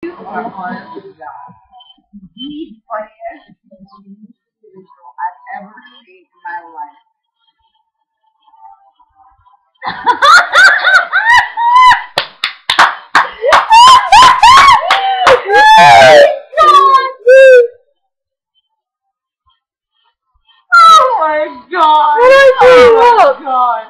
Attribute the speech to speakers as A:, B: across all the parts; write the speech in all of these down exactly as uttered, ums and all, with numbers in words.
A: You are honestly the funniest individual I've ever seen in my life. Oh my god!
B: What did I do?
A: Oh my god!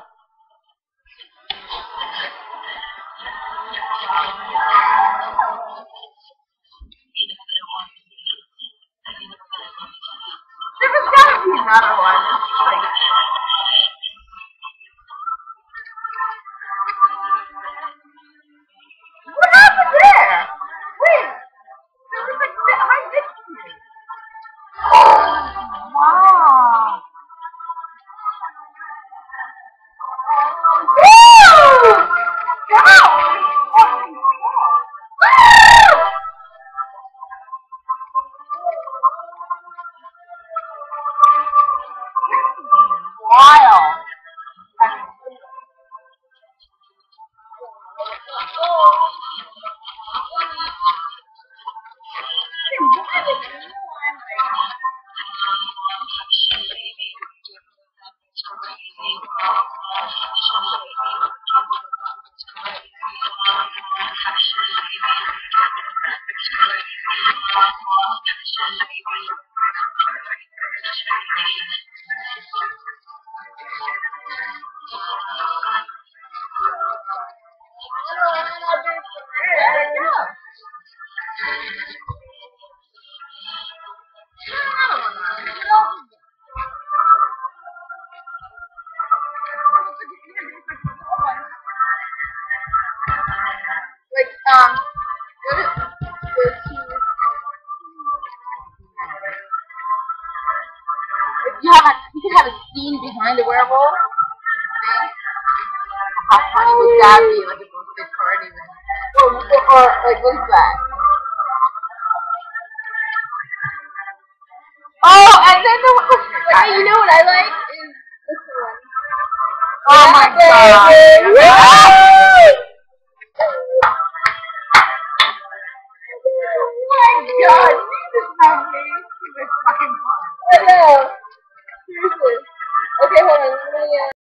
A: There was gotta be another one. Like, what happened there? Wait, there was like that high dictionary. Wow. Woo! That was fucking cool. Wild. Like, um, what is, was he, if you have a, you could have a scene behind the werewolf thing, how funny would that be, like a birthday party with, or, or, or, like, what is that? Oh, and then the, like, you know what I like is this one. Oh my god. God, this is not me. This is fucking fun. I know. Seriously. Okay, hold on. Let me, uh...